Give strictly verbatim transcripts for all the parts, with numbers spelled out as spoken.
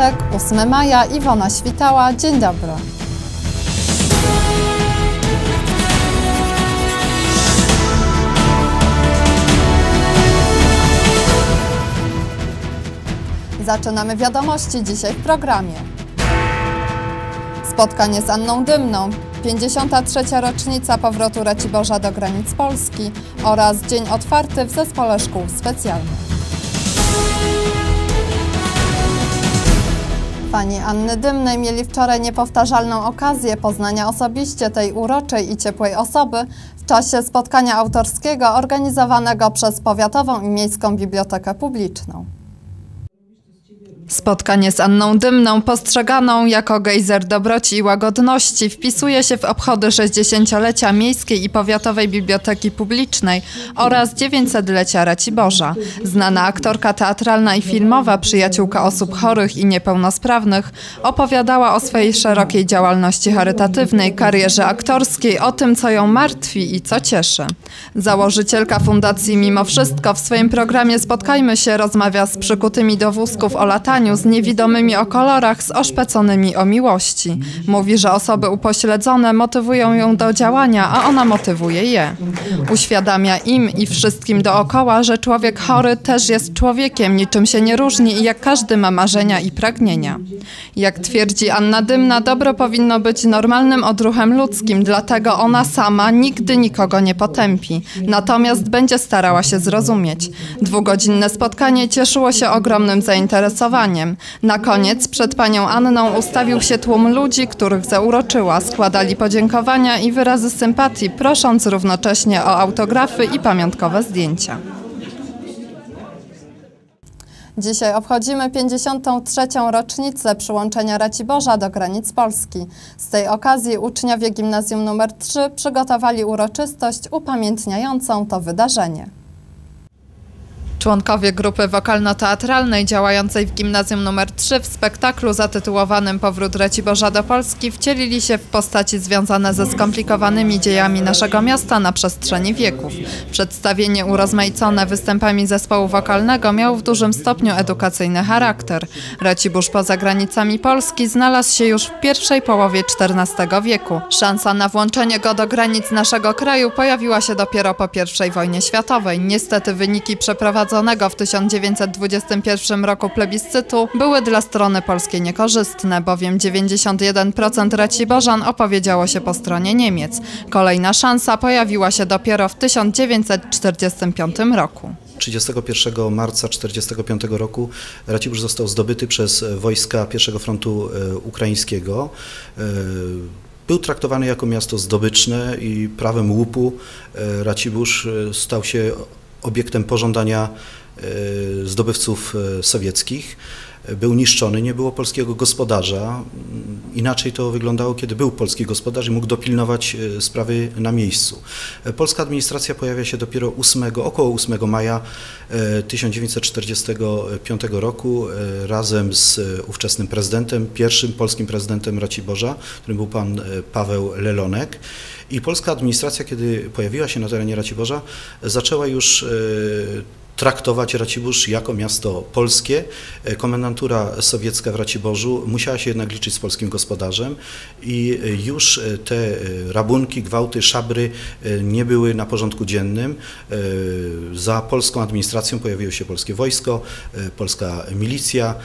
czwartek, ósmego maja, Iwona Świtała. Dzień dobry. Zaczynamy wiadomości dzisiaj w programie. Spotkanie z Anną Dymną, pięćdziesiąta trzecia rocznica powrotu Raciborza do granic Polski oraz dzień otwarty w Zespole Szkół Specjalnych. Fani Anny Dymnej mieli wczoraj niepowtarzalną okazję poznania osobiście tej uroczej i ciepłej osoby w czasie spotkania autorskiego organizowanego przez Powiatową i Miejską Bibliotekę Publiczną. Spotkanie z Anną Dymną, postrzeganą jako gejzer dobroci i łagodności, wpisuje się w obchody sześćdziesięciolecia Miejskiej i Powiatowej Biblioteki Publicznej oraz dziewięćsetlecia Raciborza. Znana aktorka teatralna i filmowa, przyjaciółka osób chorych i niepełnosprawnych, opowiadała o swojej szerokiej działalności charytatywnej, karierze aktorskiej, o tym, co ją martwi i co cieszy. Założycielka Fundacji Mimo Wszystko w swoim programie Spotkajmy się rozmawia z przykutymi do wózków o lataniu, z niewidomymi o kolorach, z oszpeconymi o miłości. Mówi, że osoby upośledzone motywują ją do działania, a ona motywuje je. Uświadamia im i wszystkim dookoła, że człowiek chory też jest człowiekiem, niczym się nie różni i jak każdy ma marzenia i pragnienia. Jak twierdzi Anna Dymna, dobro powinno być normalnym odruchem ludzkim, dlatego ona sama nigdy nikogo nie potępi. Natomiast będzie starała się zrozumieć. Dwugodzinne spotkanie cieszyło się ogromnym zainteresowaniem. Na koniec przed panią Anną ustawił się tłum ludzi, których zauroczyła. Składali podziękowania i wyrazy sympatii, prosząc równocześnie o autografy i pamiątkowe zdjęcia. Dzisiaj obchodzimy pięćdziesiątą trzecią rocznicę przyłączenia Raciborza do granic Polski. Z tej okazji uczniowie Gimnazjum numer trzy przygotowali uroczystość upamiętniającą to wydarzenie. Członkowie grupy wokalno-teatralnej działającej w Gimnazjum numer trzy w spektaklu zatytułowanym Powrót Raciborza do Polski wcielili się w postaci związane ze skomplikowanymi dziejami naszego miasta na przestrzeni wieków. Przedstawienie urozmaicone występami zespołu wokalnego miało w dużym stopniu edukacyjny charakter. Racibórz poza granicami Polski znalazł się już w pierwszej połowie czternastego wieku. Szansa na włączenie go do granic naszego kraju pojawiła się dopiero po pierwszej wojnie światowej. Niestety wyniki przeprowadzonego w tysiąc dziewięćset dwudziestym pierwszym roku plebiscytu były dla strony polskiej niekorzystne, bowiem dziewięćdziesiąt jeden procent Raciborzan opowiedziało się po stronie Niemiec. Kolejna szansa pojawiła się dopiero w tysiąc dziewięćset czterdziestym piątym roku. trzydziestego pierwszego marca tysiąc dziewięćset czterdziestego piątego roku Racibórz został zdobyty przez wojska pierwszego Frontu Ukraińskiego. Był traktowany jako miasto zdobyczne i prawem łupu Racibórz stał się obiektem pożądania zdobywców sowieckich. Był niszczony, nie było polskiego gospodarza. Inaczej to wyglądało, kiedy był polski gospodarz i mógł dopilnować sprawy na miejscu. Polska administracja pojawia się dopiero ósmego, około ósmego maja tysiąc dziewięćset czterdziestego piątego roku razem z ówczesnym prezydentem, pierwszym polskim prezydentem Raciborza, którym był pan Paweł Lelonek. I polska administracja, kiedy pojawiła się na terenie Raciborza, zaczęła już traktować Racibórz jako miasto polskie. Komendantura sowiecka w Raciborzu musiała się jednak liczyć z polskim gospodarzem i już te rabunki, gwałty, szabry nie były na porządku dziennym. Za polską administracją pojawiło się polskie wojsko, polska milicja.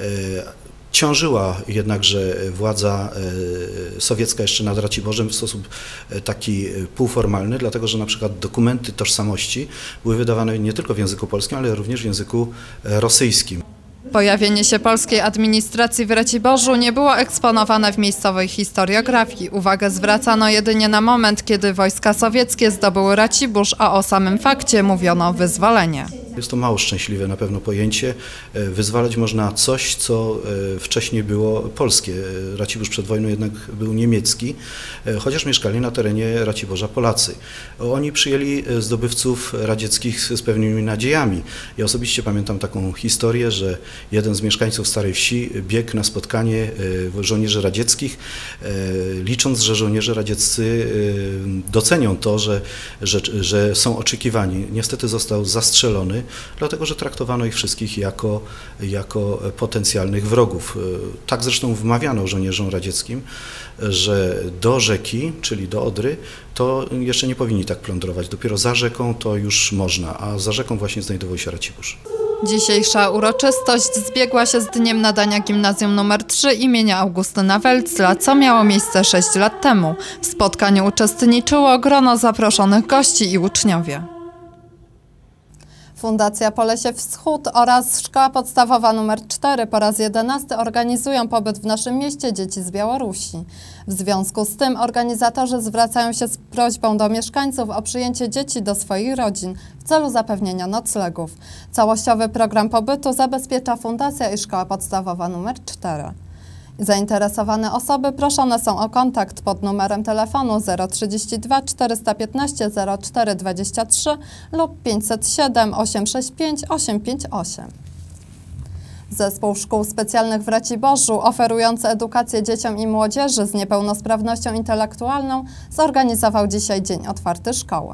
Ciążyła jednakże władza sowiecka jeszcze nad Raciborzem w sposób taki półformalny, dlatego że na przykład dokumenty tożsamości były wydawane nie tylko w języku polskim, ale również w języku rosyjskim. Pojawienie się polskiej administracji w Raciborzu nie było eksponowane w miejscowej historiografii. Uwagę zwracano jedynie na moment, kiedy wojska sowieckie zdobyły Racibórz, a o samym fakcie mówiono wyzwolenie. Jest to mało szczęśliwe na pewno pojęcie. Wyzwalać można coś, co wcześniej było polskie. Racibórz przed wojną jednak był niemiecki, chociaż mieszkali na terenie Raciborza Polacy. Oni przyjęli zdobywców radzieckich z pewnymi nadziejami. Ja osobiście pamiętam taką historię, że jeden z mieszkańców Starej Wsi biegł na spotkanie żołnierzy radzieckich, licząc, że żołnierze radzieccy docenią to, że, że, że są oczekiwani. Niestety został zastrzelony dlatego że traktowano ich wszystkich jako, jako potencjalnych wrogów. Tak zresztą wmawiano żołnierzom radzieckim, że do rzeki, czyli do Odry, to jeszcze nie powinni tak plądrować. Dopiero za rzeką to już można, a za rzeką właśnie znajdował się Racibórz. Dzisiejsza uroczystość zbiegła się z dniem nadania Gimnazjum nr trzy imienia Augustyna Welcla, co miało miejsce sześć lat temu. W spotkaniu uczestniczyło grono zaproszonych gości i uczniowie. Fundacja Polesie Wschód oraz Szkoła Podstawowa nr cztery po raz jedenasty organizują pobyt w naszym mieście dzieci z Białorusi. W związku z tym organizatorzy zwracają się z prośbą do mieszkańców o przyjęcie dzieci do swoich rodzin w celu zapewnienia noclegów. Całościowy program pobytu zabezpiecza Fundacja i Szkoła Podstawowa nr cztery. Zainteresowane osoby proszone są o kontakt pod numerem telefonu zero trzydzieści dwa czterysta piętnaście zero cztery dwadzieścia trzy lub pięćset siedem osiemset sześćdziesiąt pięć osiemset pięćdziesiąt osiem. Zespół Szkół Specjalnych w Raciborzu, oferujący edukację dzieciom i młodzieży z niepełnosprawnością intelektualną, zorganizował dzisiaj Dzień Otwarty Szkoły.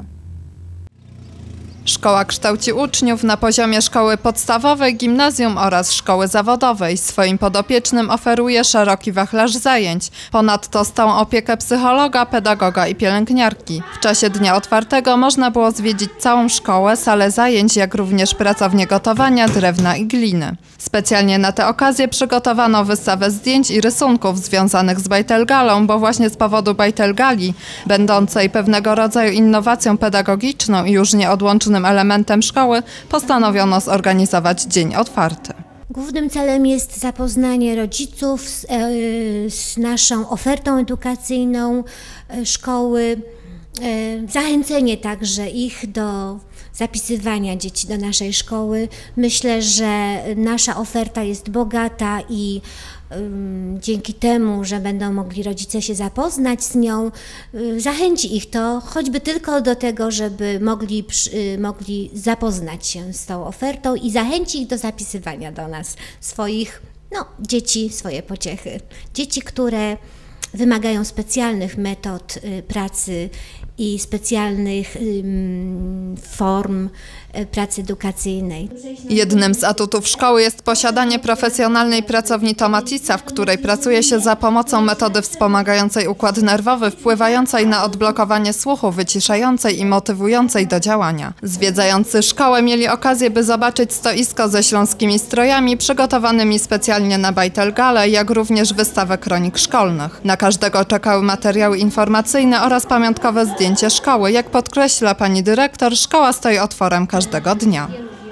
Szkoła kształci uczniów na poziomie szkoły podstawowej, gimnazjum oraz szkoły zawodowej. Swoim podopiecznym oferuje szeroki wachlarz zajęć. Ponadto stałą opiekę psychologa, pedagoga i pielęgniarki. W czasie Dnia Otwartego można było zwiedzić całą szkołę, salę zajęć, jak również pracownię gotowania, drewna i gliny. Specjalnie na tę okazję przygotowano wystawę zdjęć i rysunków związanych z Bajtelgalą, bo właśnie z powodu Bajtelgali, będącej pewnego rodzaju innowacją pedagogiczną i już nieodłączną elementem szkoły, postanowiono zorganizować Dzień Otwarty. Głównym celem jest zapoznanie rodziców z, e, z naszą ofertą edukacyjną e, szkoły, e, zachęcenie także ich do zapisywania dzieci do naszej szkoły. Myślę, że nasza oferta jest bogata i dzięki temu, że będą mogli rodzice się zapoznać z nią, zachęci ich to choćby tylko do tego, żeby mogli, mogli zapoznać się z tą ofertą i zachęci ich do zapisywania do nas swoich no, dzieci, swoje pociechy. Dzieci, które wymagają specjalnych metod pracy i specjalnych um, form pracy edukacyjnej. Jednym z atutów szkoły jest posiadanie profesjonalnej pracowni Tomatisa, w której pracuje się za pomocą metody wspomagającej układ nerwowy, wpływającej na odblokowanie słuchu, wyciszającej i motywującej do działania. Zwiedzający szkołę mieli okazję, by zobaczyć stoisko ze śląskimi strojami przygotowanymi specjalnie na Bajtelgalę, jak również wystawę kronik szkolnych. Na każdego czekały materiały informacyjne oraz pamiątkowe zdjęcie szkoły. Jak podkreśla pani dyrektor, szkoła stoi otworem każdego dnia.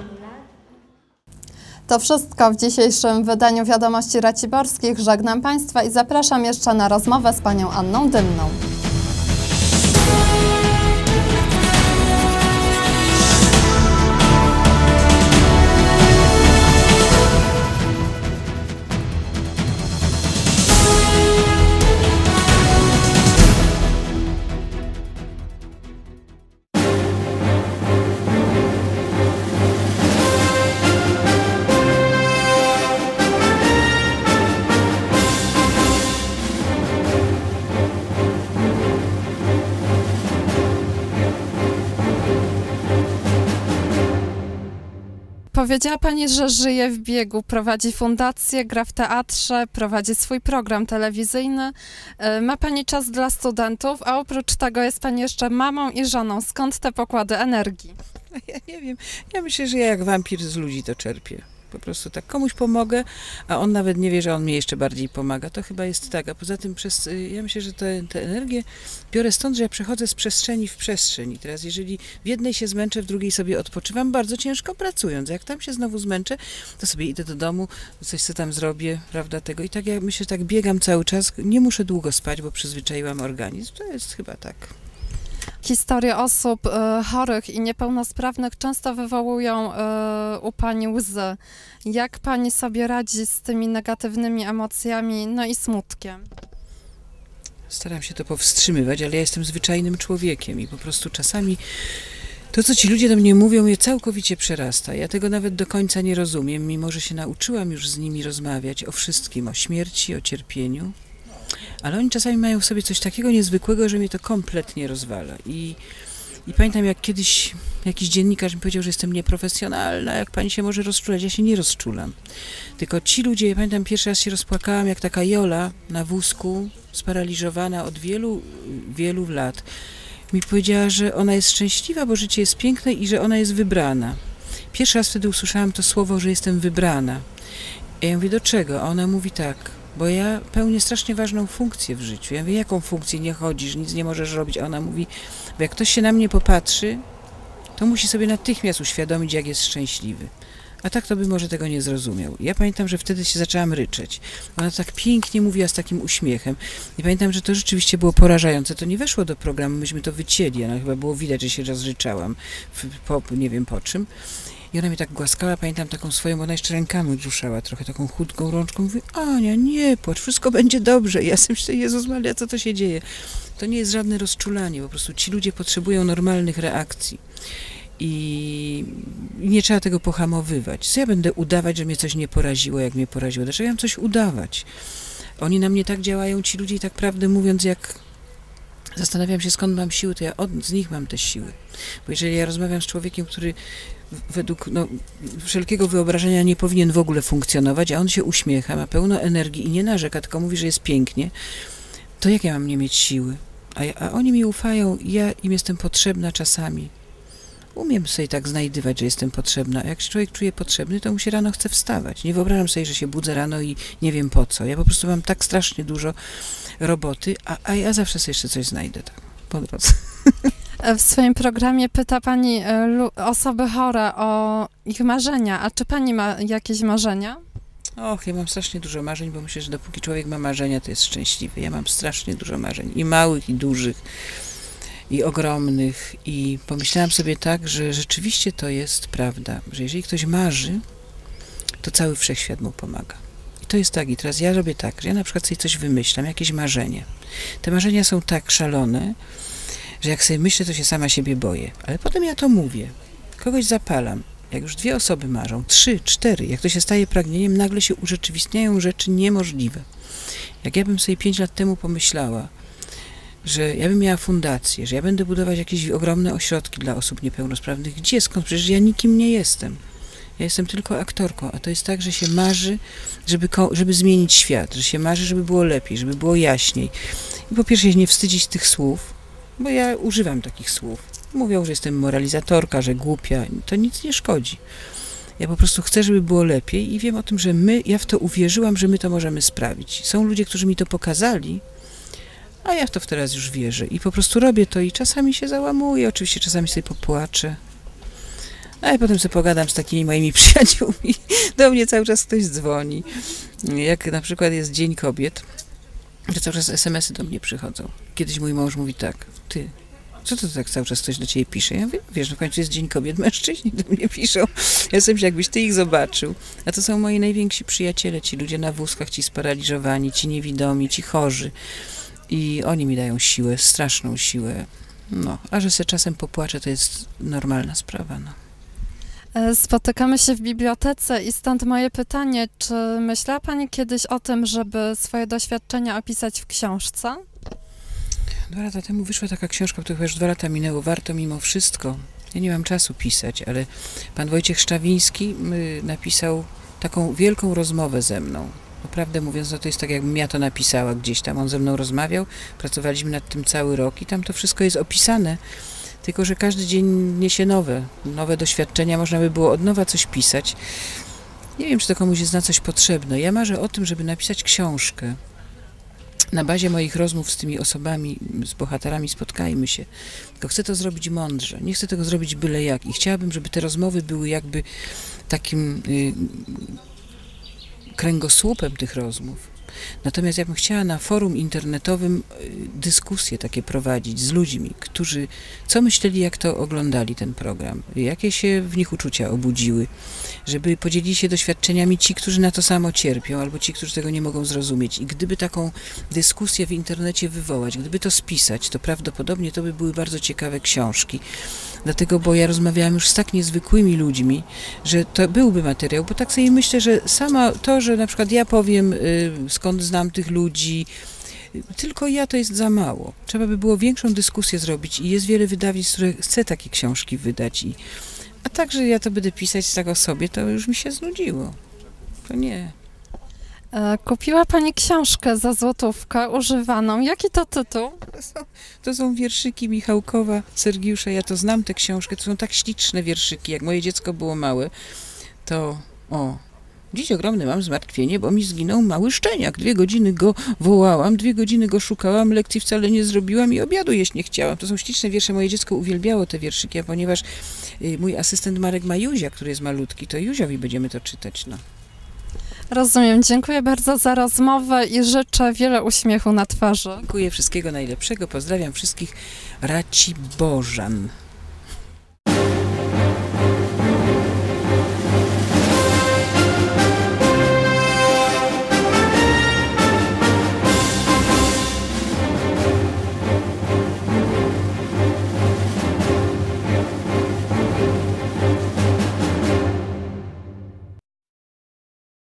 To wszystko w dzisiejszym wydaniu Wiadomości Raciborskich. Żegnam Państwa i zapraszam jeszcze na rozmowę z panią Anną Dymną. Powiedziała pani, że żyje w biegu, prowadzi fundację, gra w teatrze, prowadzi swój program telewizyjny. Ma pani czas dla studentów, a oprócz tego jest pani jeszcze mamą i żoną. Skąd te pokłady energii? Ja nie wiem. Ja myślę, że ja jak wampir z ludzi to czerpię. Po prostu tak komuś pomogę, a on nawet nie wie, że on mi jeszcze bardziej pomaga. To chyba jest tak. A poza tym przez, ja myślę, że tę energię biorę stąd, że ja przechodzę z przestrzeni w przestrzeń. I teraz jeżeli w jednej się zmęczę, w drugiej sobie odpoczywam, bardzo ciężko pracując. Jak tam się znowu zmęczę, to sobie idę do domu, coś sobie tam zrobię, prawda, tego. I tak ja myślę, że tak biegam cały czas. Nie muszę długo spać, bo przyzwyczaiłam organizm. To jest chyba tak. Historie osób y, chorych i niepełnosprawnych często wywołują y, u pani łzy. Jak pani sobie radzi z tymi negatywnymi emocjami, no i smutkiem? Staram się to powstrzymywać, ale ja jestem zwyczajnym człowiekiem i po prostu czasami to, co ci ludzie do mnie mówią, mnie całkowicie przerasta. Ja tego nawet do końca nie rozumiem, mimo że się nauczyłam już z nimi rozmawiać o wszystkim, o śmierci, o cierpieniu. Ale oni czasami mają w sobie coś takiego niezwykłego, że mnie to kompletnie rozwala. I I pamiętam, jak kiedyś jakiś dziennikarz mi powiedział, że jestem nieprofesjonalna, jak pani się może rozczulać. Ja się nie rozczulam. Tylko ci ludzie, ja pamiętam, pierwszy raz się rozpłakałam, jak taka Jola na wózku, sparaliżowana od wielu, wielu lat, mi powiedziała, że ona jest szczęśliwa, bo życie jest piękne i że ona jest wybrana. Pierwszy raz wtedy usłyszałam to słowo, że jestem wybrana. I ja mówię, do czego? A ona mówi tak, bo ja pełnię strasznie ważną funkcję w życiu. Ja mówię, jaką funkcję? Nie chodzisz, nic nie możesz robić. A ona mówi, bo jak ktoś się na mnie popatrzy, to musi sobie natychmiast uświadomić, jak jest szczęśliwy. A tak to by może tego nie zrozumiał. Ja pamiętam, że wtedy się zaczęłam ryczeć. Ona tak pięknie mówiła z takim uśmiechem. I pamiętam, że to rzeczywiście było porażające. To nie weszło do programu, myśmy to wycięli. Ona chyba było widać, że się rozryczałam, po, nie wiem po czym. I ona mnie tak głaskała, pamiętam taką swoją, ona jeszcze rękami ruszała, trochę taką chudką rączką. Mówi, Ania, nie płacz, wszystko będzie dobrze. I ja sobie myślę, Jezus Maria, co to się dzieje? To nie jest żadne rozczulanie, po prostu ci ludzie potrzebują normalnych reakcji. I nie trzeba tego pohamowywać. Co ja będę udawać, że mnie coś nie poraziło, jak mnie poraziło? Dlaczego ja mam coś udawać? Oni na mnie tak działają, ci ludzie, i tak prawdę mówiąc, jak zastanawiam się, skąd mam siły, to ja od, z nich mam te siły. Bo jeżeli ja rozmawiam z człowiekiem, który według no, wszelkiego wyobrażenia nie powinien w ogóle funkcjonować, a on się uśmiecha, ma pełno energii i nie narzeka, tylko mówi, że jest pięknie, to jak ja mam nie mieć siły? A, ja, a oni mi ufają i ja im jestem potrzebna czasami. Umiem sobie tak znajdywać, że jestem potrzebna. Jak się człowiek czuje potrzebny, to mu się rano chce wstawać. Nie wyobrażam sobie, że się budzę rano i nie wiem po co. Ja po prostu mam tak strasznie dużo roboty, a, a ja zawsze sobie jeszcze coś znajdę tak po drodze. W swoim programie pyta pani osoby chore o ich marzenia. A czy pani ma jakieś marzenia? Och, ja mam strasznie dużo marzeń, bo myślę, że dopóki człowiek ma marzenia, to jest szczęśliwy. Ja mam strasznie dużo marzeń. I małych, i dużych. I ogromnych, i pomyślałam sobie tak, że rzeczywiście to jest prawda, że jeżeli ktoś marzy, to cały wszechświat mu pomaga. I to jest tak, i teraz ja robię tak, że ja na przykład sobie coś wymyślam, jakieś marzenie. Te marzenia są tak szalone, że jak sobie myślę, to się sama siebie boję. Ale potem ja to mówię, kogoś zapalam. Jak już dwie osoby marzą, trzy, cztery, jak to się staje pragnieniem, nagle się urzeczywistniają rzeczy niemożliwe. Jak ja bym sobie pięć lat temu pomyślała, że ja bym miała fundację, że ja będę budować jakieś ogromne ośrodki dla osób niepełnosprawnych. Gdzie, skąd? Przecież ja nikim nie jestem. Ja jestem tylko aktorką, a to jest tak, że się marzy, żeby, żeby zmienić świat, że się marzy, żeby było lepiej, żeby było jaśniej. I po pierwsze nie wstydzić tych słów, bo ja używam takich słów. Mówią, że jestem moralizatorka, że głupia. To nic nie szkodzi. Ja po prostu chcę, żeby było lepiej i wiem o tym, że my, ja w to uwierzyłam, że my to możemy sprawić. Są ludzie, którzy mi to pokazali, a ja w to teraz już wierzę i po prostu robię to i czasami się załamuję, oczywiście czasami sobie popłaczę, a ja potem sobie pogadam z takimi moimi przyjaciółmi. Do mnie cały czas ktoś dzwoni. Jak na przykład jest Dzień Kobiet, to cały czas es em esy do mnie przychodzą. Kiedyś mój mąż mówi tak, ty, co to tak cały czas ktoś do ciebie pisze? Ja mówię, wiesz, no w końcu jest Dzień Kobiet, mężczyźni do mnie piszą. Ja sobie myślę, jakbyś ty ich zobaczył. A to są moi najwięksi przyjaciele, ci ludzie na wózkach, ci sparaliżowani, ci niewidomi, ci chorzy. I oni mi dają siłę, straszną siłę. No, a że se czasem popłaczę, to jest normalna sprawa, no. Spotykamy się w bibliotece i stąd moje pytanie, czy myślała pani kiedyś o tym, żeby swoje doświadczenia opisać w książce? Dwa lata temu wyszła taka książka, to chyba już dwa lata minęło, warto mimo wszystko. Ja nie mam czasu pisać, ale pan Wojciech Szczawiński napisał taką wielką rozmowę ze mną. Naprawdę mówiąc, no to jest tak, jakbym ja to napisała gdzieś tam. On ze mną rozmawiał, pracowaliśmy nad tym cały rok i tam to wszystko jest opisane. Tylko że każdy dzień niesie nowe, nowe doświadczenia, można by było od nowa coś pisać. Nie wiem, czy to komuś jest na coś potrzebne. Ja marzę o tym, żeby napisać książkę. Na bazie moich rozmów z tymi osobami, z bohaterami Spotkajmy się. Tylko chcę to zrobić mądrze. Nie chcę tego zrobić byle jak. I chciałabym, żeby te rozmowy były jakby takim y, kręgosłupem tych rozmów. Natomiast ja bym chciała na forum internetowym dyskusje takie prowadzić z ludźmi, którzy co myśleli, jak to oglądali ten program, jakie się w nich uczucia obudziły, żeby podzielili się doświadczeniami ci, którzy na to samo cierpią, albo ci, którzy tego nie mogą zrozumieć. I gdyby taką dyskusję w internecie wywołać, gdyby to spisać, to prawdopodobnie to by były bardzo ciekawe książki. Dlatego, bo ja rozmawiałam już z tak niezwykłymi ludźmi, że to byłby materiał, bo tak sobie myślę, że sama to, że na przykład ja powiem, y, skąd znam tych ludzi, Tylko ja to jest za mało. Trzeba by było większą dyskusję zrobić i jest wiele wydawnictw, które chce takie książki wydać. I, a także ja to będę pisać tak o sobie, to już mi się znudziło. To nie. E, kupiła pani książkę za złotówkę używaną. Jaki to tytuł? To są, to są wierszyki Michałkowa, Sergiusza. Ja to znam tę książkę. To są tak śliczne wierszyki. Jak moje dziecko było małe, to o... Dziś ogromne mam zmartwienie, bo mi zginął mały szczeniak. Dwie godziny go wołałam, dwie godziny go szukałam, lekcji wcale nie zrobiłam i obiadu jeść nie chciałam. To są śliczne wiersze. Moje dziecko uwielbiało te wierszyki, a ponieważ y, mój asystent Marek ma Józia, który jest malutki, to Józiowi będziemy to czytać. No. Rozumiem. Dziękuję bardzo za rozmowę i życzę wiele uśmiechu na twarzy. Dziękuję, wszystkiego najlepszego. Pozdrawiam wszystkich Raciborzan.